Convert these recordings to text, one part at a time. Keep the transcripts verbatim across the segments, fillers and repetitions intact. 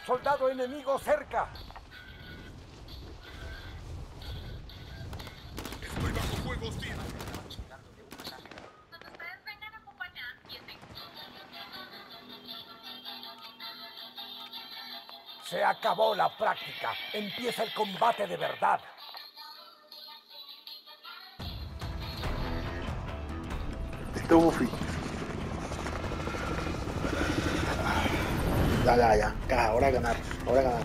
Soldado enemigo cerca. Estoy bajo fuego hostil. Se acabó la práctica. Empieza el combate de verdad. Listo, Buffy. Ya, ya, ya. Caja, ahora a ganar. Ahora a ganar.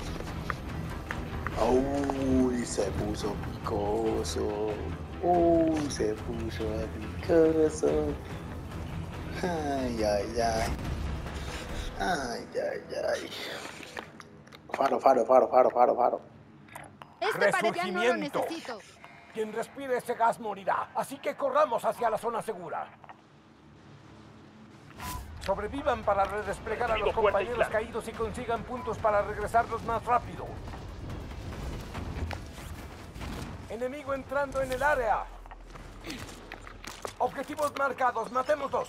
Uy, se puso picoso. Uy, se puso picoso. Ay, ay, ay. Ay, ay, ay. Faro, faro, faro, faro, faro, faro. Este pared ya no lo necesito. Quien respire ese gas morirá, así que corramos hacia la zona segura. Sobrevivan para redesplegar a los compañeros caídos y consigan puntos para regresarlos más rápido. Enemigo entrando en el área. Objetivos marcados, matémoslos.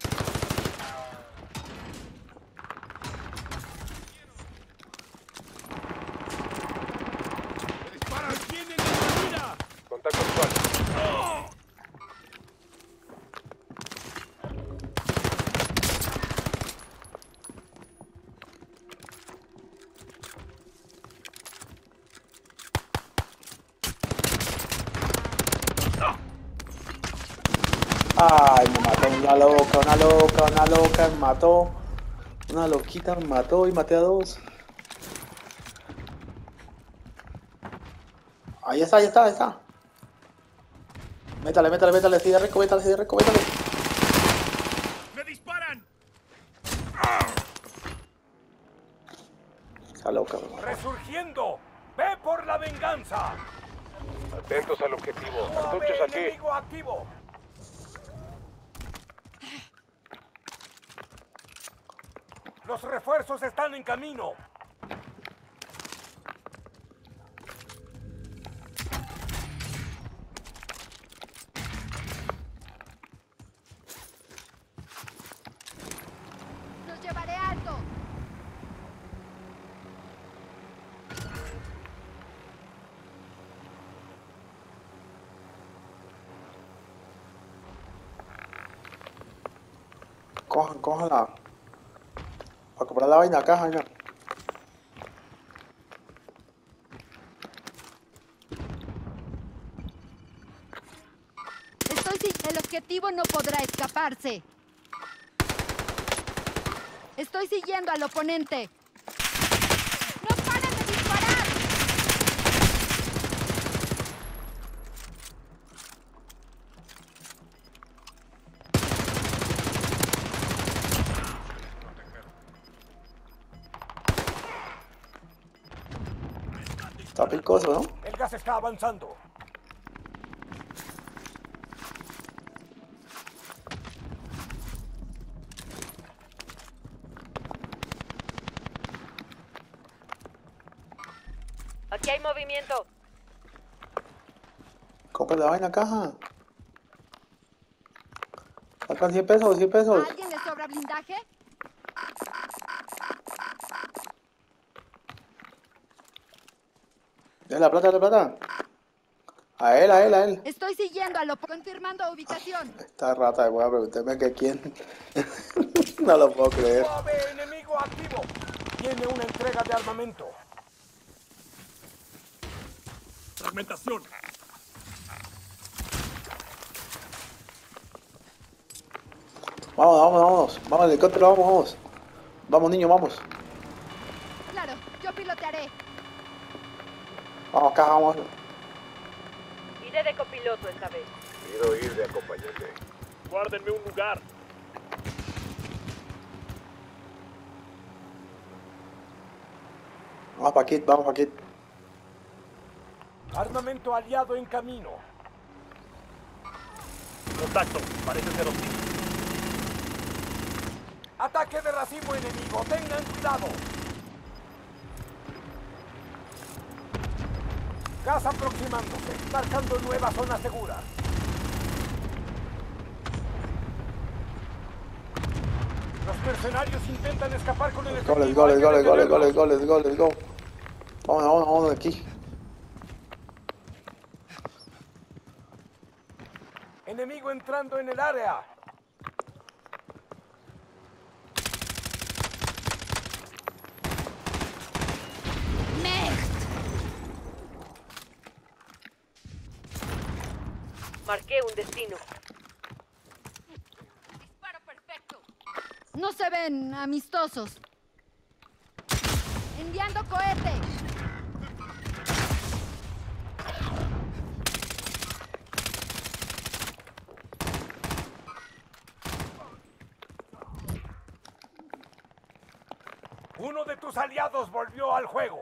Contacto visual. Ay, me mató una loca, una loca, una loca, me mató. Una loquita me mató y maté a dos. Ahí está, ahí está, ahí está. Métale, métale, métale, sigue rico, métale, sigue rico, métale. ¡Me disparan! Esa loca me mató. ¡Resurgiendo! ¡Ve por la venganza! Atentos al objetivo. ¡Suave, Cartuchos aquí. enemigo activo! Los refuerzos están en camino. Los llevaré alto. Cojan, cójala. Para comprar la vaina acá, vaina. Estoy sin... El objetivo no podrá escaparse. Estoy siguiendo al oponente. ¡No paren de disparar! Está picoso, ¿no? El gas está avanzando. Aquí hay movimiento. Compra la vaina, caja. Sacan cien pesos, cien pesos. ¿A alguien le sobra blindaje? Dale la plata, dale la plata. A él, a él, a él. Estoy siguiendo al oponente. Confirmando ubicación. Esta rata de hueá, preguntarme que quién. No lo puedo creer. ¡Suave, enemigo activo! Tiene una entrega de armamento. Fragmentación. Vamos, vamos, vamos. Vamos, helicóptero, vamos, vamos. Vamos, niño, vamos. Claro, yo pilotearé. Vamos, caja, vamos. Iré de copiloto esta vez. Pido ir de acompañante. Guárdenme un lugar. Vamos pa' Kit, vamos pa' Kit. Armamento aliado en camino. Contacto. Parece ser hostil. Ataque de racimo enemigo. Tengan cuidado. Gas aproximándose. Marcando nueva zona segura. Los mercenarios intentan escapar con el Let's go, let's efectivo. go, Hay let's que go, let's go, let's go, detenerlos. let's go, let's go, let's go. Vamos, vamos, vamos de aquí. Enemigo entrando en el área. Next. Marqué un destino. Disparo perfecto. No se ven amistosos. Enviando cohete. Uno de tus aliados volvió al juego.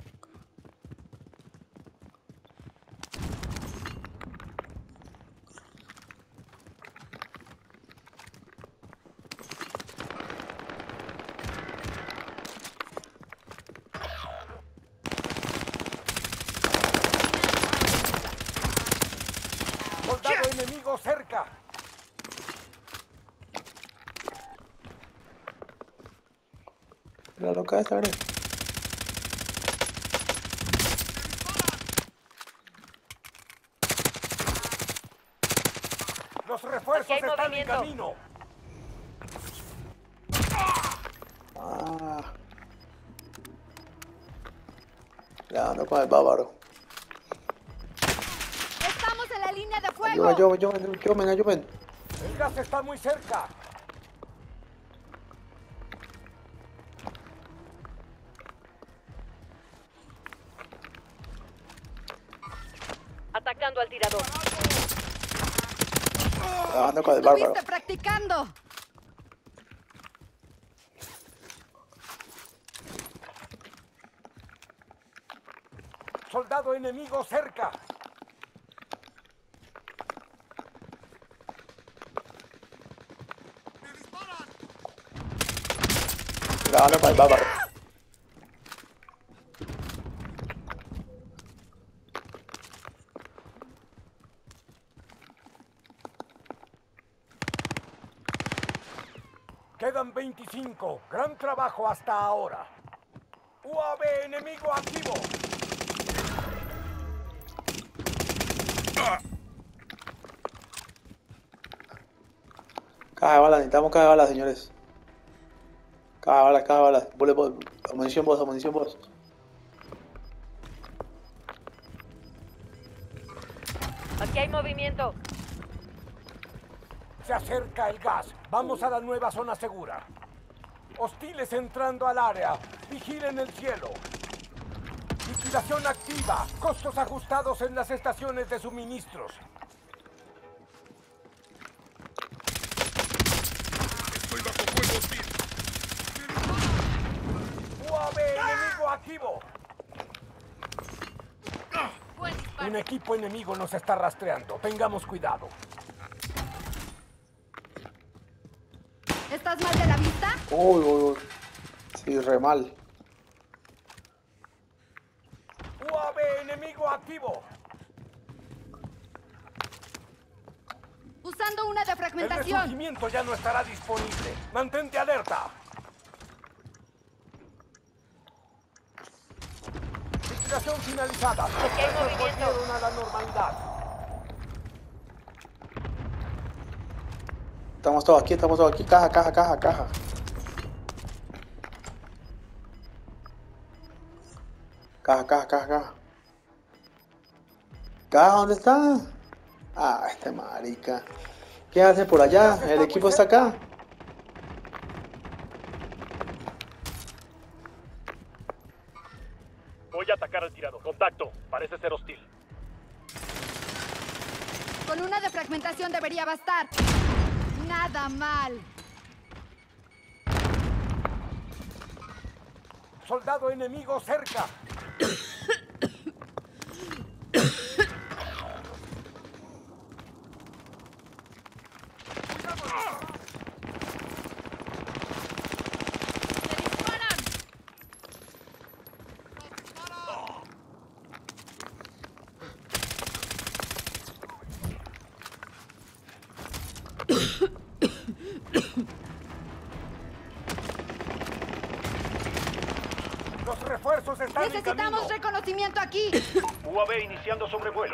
Soldado enemigo cerca. La loca esta, ¿verdad? Los refuerzos Aquí hay están en movimiento. camino. Ah. Ya ando con el bávaro. Estamos en la línea de fuego. Ayúdenme, ayúdenme, ayúdenme, ayúdenme. El gas está muy cerca. Atacando al tirador. Ya ando con el bárbaro. Estuviste practicando. Soldado enemigo cerca. Ya ando con el bárbaro. Quedan veinticinco. Gran trabajo hasta ahora. U A V enemigo activo. Caja de balas, necesitamos caja de balas, señores. Caja de balas, caja de balas. Bullet boss, munición boss, munición boss. Aquí hay movimiento. Se acerca el gas. Vamos a la nueva zona segura. Hostiles entrando al área. Vigilen el cielo. Liquidación activa. Costos ajustados en las estaciones de suministros. Estoy bajo fuego hostil. U A V enemigo activo. Un equipo enemigo nos está rastreando. Tengamos cuidado. ¿Estás mal de la vista? Uy, uy, uy. Sí, re mal. U A V enemigo activo. Usando una de El fragmentación. resurgimiento ya no estará disponible. Mantente alerta. Liquidación finalizada. Aquí hay movimiento. Volvieron a la normalidad. Estamos todos aquí, estamos todos aquí. Caja, caja, caja, caja. Caja, caja, caja, caja. Caja, ¿dónde está? Ah, este marica. ¿Qué hace por allá? El equipo está acá. Voy a atacar al tirador. Contacto. Parece ser hostil. Con una de fragmentación debería bastar. Nada mal. Soldado enemigo cerca. Los refuerzos están en camino. Necesitamos reconocimiento aquí. U A V iniciando sobrevuelo.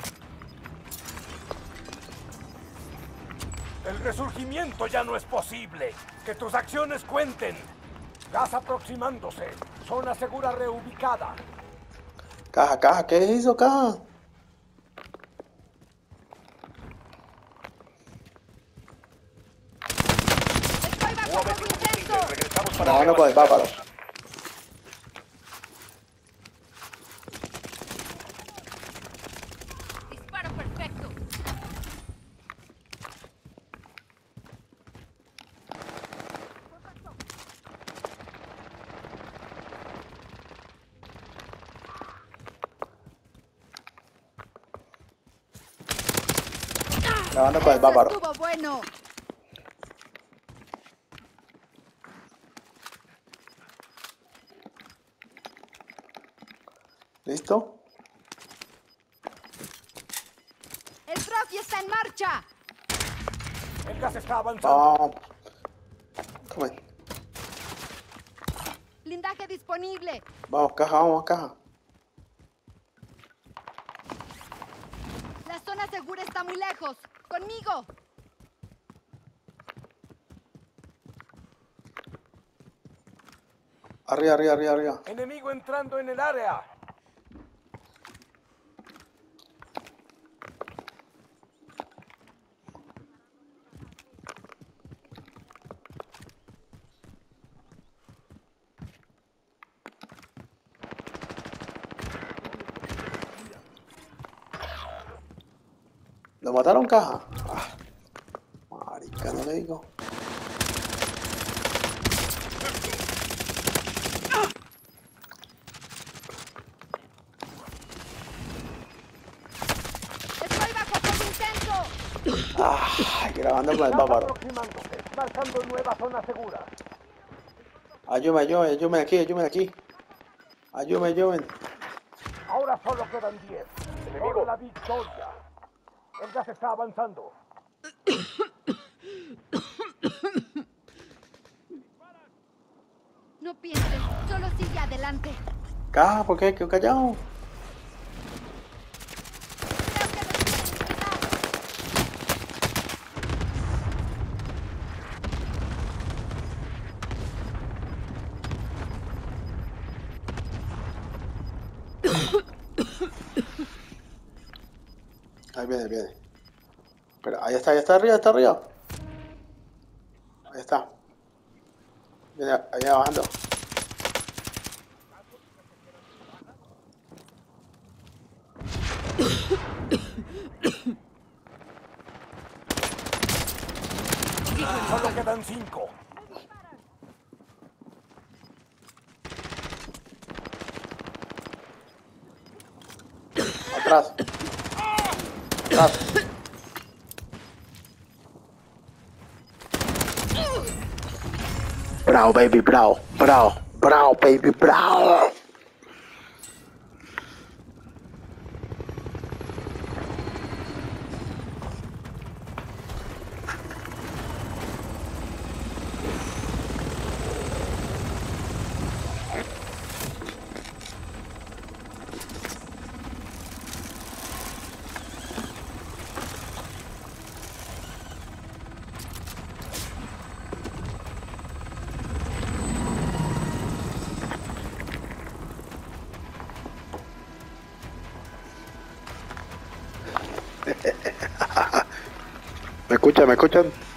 El resurgimiento ya no es posible. Que tus acciones cuenten. Gas aproximándose. Zona segura reubicada. Caja, caja, ¿qué es eso, caja? Estoy bajo fuego intenso. Regresamos para No, no con el bárbaro. Disparo perfecto. Grabando con el Eso bárbaro. estuvo bueno. ¿Listo? El Trophy está en marcha. El gas está avanzando. Vamos. Come. Blindaje disponible. Vamos, caja, vamos, caja. La zona segura está muy lejos. Conmigo. Arriba, arriba, arriba, arriba. Enemigo entrando en el área. ¿Lo mataron, caja? Ah, marica, no le digo. Estoy bajo fuego intenso. Ah, grabando con el Gas bárbaro. aproximándose. Marcando nueva zona segura. Ayúdame, ayúdame, ayúdame aquí, ayúdame aquí. Ayúdame, ayúdame. Ahora solo quedan diez. Enemigo. Por la victoria. El gas está avanzando. No pienses, solo sigue adelante. Caja, ¿por qué? ¿Qué callado? Creo que nos quieren matar. Ahí viene, viene. Pero ahí está, ahí está arriba, está arriba. Ahí está. Viene ahí bajando. Solo quedan cinco. Atrás. Atrás. Bravo, baby, bravo. Bravo. Bravo, baby, bravo. ¿Me escuchan? ¿Me escuchan?